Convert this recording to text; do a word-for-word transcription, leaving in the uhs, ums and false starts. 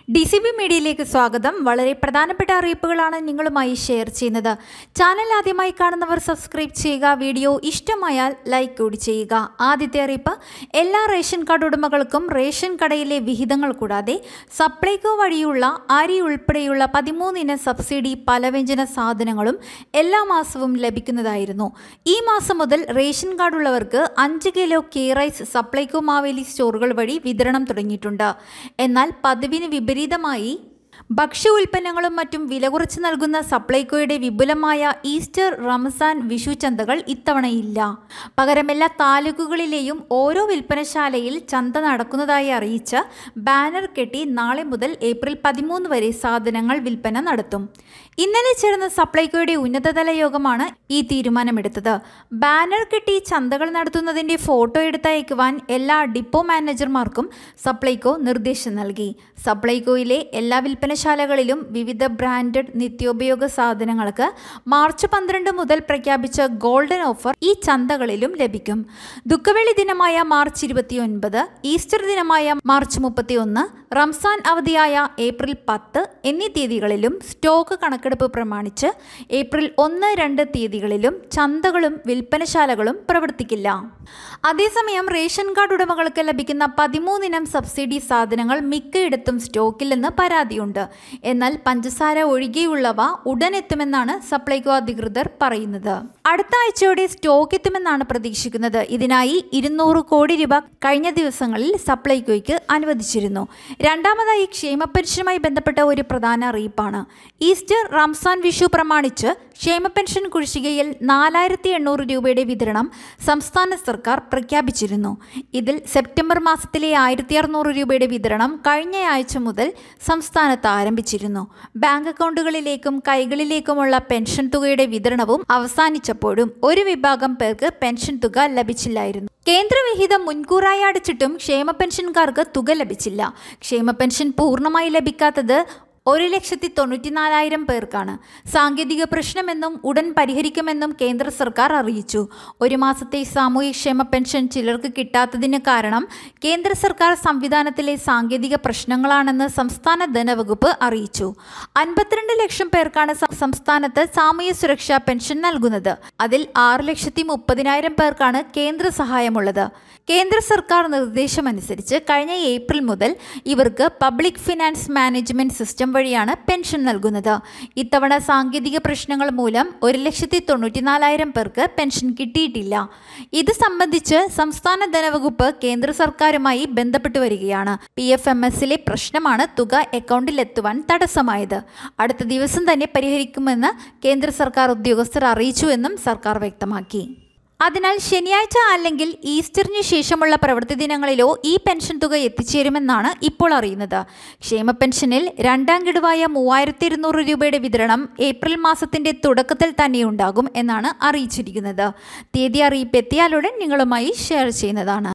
D C B മീഡിയയിലേക്ക് സ്വാഗതം. വളരെ പ്രധാനപ്പെട്ട അറിയിപ്പുകളാണ് നിങ്ങളുമായി ഷെയർ ചെയ്യുന്നത്. ചാനൽ ആദ്യമായി കാണുന്നവർ സബ്സ്ക്രൈബ് ചെയ്യുക. വീഡിയോ ഇഷ്ടമായാൽ ലൈക്ക് കൂടി ചെയ്യുക. ആദ്യത്തെ അറിയിപ്പ്, എല്ലാ റേഷൻ കാർഡ് ഉടമകൾക്കും റേഷൻ കടയിലെ വിഹിതങ്ങൾ കൂടാതെ സപ്ലൈകോ വഴിയുള്ള അരി ഉൾപ്പെടെയുള്ള പതിമൂന്നിന സബ്സിഡി പലവ്യഞ്ജന സാധനങ്ങളും എല്ലാ മാസവും ലഭിക്കുന്നതായിരുന്നു. ഈ മാസം മുതൽ റേഷൻ കാർഡ് ഉള്ളവർക്ക് അഞ്ച് kilo K rice Supplyco Maveli സ്റ്റോറുകൾ വഴി വിതരണം തുടങ്ങിയിട്ടുണ്ട്. എന്നാൽ പതിവിന് വിപരീതമായി ഭക്ഷ്യ ഉൽപ്പന്നങ്ങളും മറ്റും വില കുറച്ച് നൽകുന്ന സപ്ലൈകോയുടെ വിപുലമായ ഈസ്റ്റർ, റംസാൻ, വിഷു ചന്തകൾ ഇത്തവണയില്ല. പകരം എല്ലാ താലൂക്കുകളിലെയും ഓരോ വിൽപ്പനശാലയിൽ ചന്ത നടക്കുന്നതായി അറിയിച്ച് ബാനർ കെട്ടി നാളെ മുതൽ ഏപ്രിൽ പതിമൂന്ന് വരെ സാധനങ്ങൾ വിൽപ്പന നടത്തും. ഇന്നലെ ചേർന്ന സപ്ലൈകോയുടെ ഉന്നതതല യോഗമാണ് ഈ തീരുമാനമെടുത്തത്. ബാനർ കെട്ടി ചന്തകൾ നടത്തുന്നതിൻ്റെ ഫോട്ടോ എടുത്തയക്കുവാൻ എല്ലാ ഡിപ്പോ മാനേജർമാർക്കും സപ്ലൈകോ നിർദ്ദേശം നൽകി. സപ്ലൈകോയിലെ എല്ലാ വിൽപ്പനശാലകളിലും വിവിധ ബ്രാൻഡഡ് നിത്യോപയോഗ സാധനങ്ങൾക്ക് മാർച്ച് പന്ത്രണ്ട് മുതൽ പ്രഖ്യാപിച്ച ഗോൾഡൻ ഓഫർ ഈ ചന്തകളിലും ലഭിക്കും. ദുഃഖവെള്ളി ദിനമായ മാർച്ച് ഇരുപത്തി ഒൻപത്, ഈസ്റ്റർ ദിനമായ മാർച്ച് മുപ്പത്തി ഒന്ന്, റംസാൻ അവധിയായ ഏപ്രിൽ പത്ത് എന്നീ തീയതികളിലും സ്റ്റോക്ക് കണക്കെടുപ്പ് പ്രമാണിച്ച് ഏപ്രിൽ ഒന്ന് രണ്ട് തീയതികളിലും ചന്തകളും വിൽപ്പനശാലകളും പ്രവർത്തിക്കില്ല. അതേസമയം റേഷൻ കാർഡ് ഉടമകൾക്ക് ലഭിക്കുന്ന പതിമൂന്നിനം സബ്സിഡി സാധനങ്ങൾ മിക്കയിടത്തും സ്റ്റോക്കില്ലെന്ന് പരാതിയുണ്ട്. എന്നാൽ പഞ്ചസാര ഒഴികെയുള്ളവ ഉടൻ എത്തുമെന്നാണ് സപ്ലൈകോ അധികൃതർ പറയുന്നത്. അടുത്ത ആഴ്ചയോടെ സ്റ്റോക്ക് എത്തുമെന്നാണ് പ്രതീക്ഷിക്കുന്നത്. ഇതിനായി ഇരുന്നൂറ് കോടി രൂപ കഴിഞ്ഞ ദിവസങ്ങളിൽ സപ്ലൈകോയ്ക്ക് അനുവദിച്ചിരുന്നു. രണ്ടാമതായി ക്ഷേമ പെൻഷനുമായി ബന്ധപ്പെട്ട ഒരു പ്രധാന അറിയിപ്പാണ്. ഈസ്റ്റർ, റംസാൻ, വിഷു പ്രമാണിച്ച് ക്ഷേമ പെൻഷൻ കുടിശ്ശികയിൽ നാലായിരത്തി എണ്ണൂറ് രൂപയുടെ വിതരണം സംസ്ഥാന സർക്കാർ പ്രഖ്യാപിച്ചിരുന്നു. ഇതിൽ സെപ്റ്റംബർ മാസത്തിലെ ആയിരത്തി അറുന്നൂറ് രൂപയുടെ വിതരണം കഴിഞ്ഞയാഴ്ച മുതൽ സംസ്ഥാനത്ത് ആരംഭിച്ചിരുന്നു. ബാങ്ക് അക്കൗണ്ടുകളിലേക്കും കൈകളിലേക്കുമുള്ള പെൻഷൻ തുകയുടെ വിതരണവും അവസാനിച്ചപ്പോഴും ഒരു വിഭാഗം പേർക്ക് പെൻഷൻ തുക ലഭിച്ചില്ലായിരുന്നു. കേന്ദ്രവിഹിതം മുൻകൂറായി അടച്ചിട്ടും ക്ഷേമ പെൻഷൻകാർക്ക് തുക ലഭിച്ചില്ല. ക്ഷേമ പെൻഷൻ പൂർണ്ണമായി ലഭിക്കാത്തത് ഒരു ലക്ഷത്തി തൊണ്ണൂറ്റി നാലായിരം പേർക്കാണ്. സാങ്കേതിക പ്രശ്നമെന്നും ഉടൻ പരിഹരിക്കുമെന്നും കേന്ദ്ര സർക്കാർ അറിയിച്ചു. ഒരു മാസത്തെ സാമൂഹ്യക്ഷേമ പെൻഷൻ ചിലർക്ക് കിട്ടാത്തതിന് കാരണം കേന്ദ്ര സർക്കാർ സംവിധാനത്തിലെ സാങ്കേതിക പ്രശ്നങ്ങളാണെന്ന് സംസ്ഥാന ധനവകുപ്പ് അറിയിച്ചു. അൻപത്തിരണ്ട് ലക്ഷം പേർക്കാണ് സംസ്ഥാനത്ത് സാമൂഹ്യ സുരക്ഷാ പെൻഷൻ നൽകുന്നത്. അതിൽ ആറ് ലക്ഷത്തി മുപ്പതിനായിരം പേർക്കാണ് കേന്ദ്ര സഹായമുള്ളത്. കേന്ദ്ര സർക്കാർ നിർദ്ദേശമനുസരിച്ച് കഴിഞ്ഞ ഏപ്രിൽ മുതൽ ഇവർക്ക് പബ്ലിക് ഫിനാൻസ് മാനേജ്മെന്റ് സിസ്റ്റം വഴിയാണ് പെൻഷൻ നൽകുന്നത്. ഇത്തവണ സാങ്കേതിക പ്രശ്നങ്ങൾ മൂലം ഒരു ലക്ഷത്തി തൊണ്ണൂറ്റി നാലായിരം പേർക്ക് പെൻഷൻ കിട്ടിയിട്ടില്ല. ഇത് സംബന്ധിച്ച് സംസ്ഥാന ധനവകുപ്പ് കേന്ദ്ര സർക്കാരുമായി ബന്ധപ്പെട്ടു വരികയാണ്. പി എഫ് എം എസിലെ പ്രശ്നമാണ് തുക അക്കൗണ്ടിലെത്തുവാൻ തടസ്സമായത്. അടുത്ത ദിവസം തന്നെ പരിഹരിക്കുമെന്ന് കേന്ദ്ര സർക്കാർ ഉദ്യോഗസ്ഥർ അറിയിച്ചുവെന്നും സർക്കാർ വ്യക്തമാക്കി. അതിനാൽ ശനിയാഴ്ച അല്ലെങ്കിൽ ഈസ്റ്ററിന് ശേഷമുള്ള പ്രവൃത്തി ദിനങ്ങളിലോ ഈ പെൻഷൻ തുക എത്തിച്ചേരുമെന്നാണ് ഇപ്പോൾ അറിയുന്നത്. ക്ഷേമ പെൻഷനിൽ രണ്ടാം ഗഡുവായ മൂവായിരത്തി ഇരുന്നൂറ് രൂപയുടെ വിതരണം ഏപ്രിൽ മാസത്തിന്റെ തുടക്കത്തിൽ തന്നെയുണ്ടാകും എന്നാണ് അറിയിച്ചിരിക്കുന്നത്. തീയതി അറിയിപ്പ് എത്തിയാലുടൻ നിങ്ങളുമായി ഷെയർ ചെയ്യുന്നതാണ്.